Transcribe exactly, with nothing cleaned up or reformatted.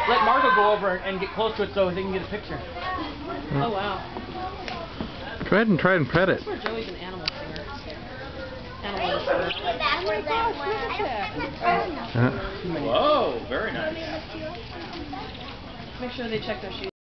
let Margo go over and get close to it so they can get a picture. Yeah. Oh wow. Go ahead and try and pet it. That's where Joey's an animal singer. Animal I singer. see backwards that one. Uh, Whoa, very nice. Make sure they check their shoes.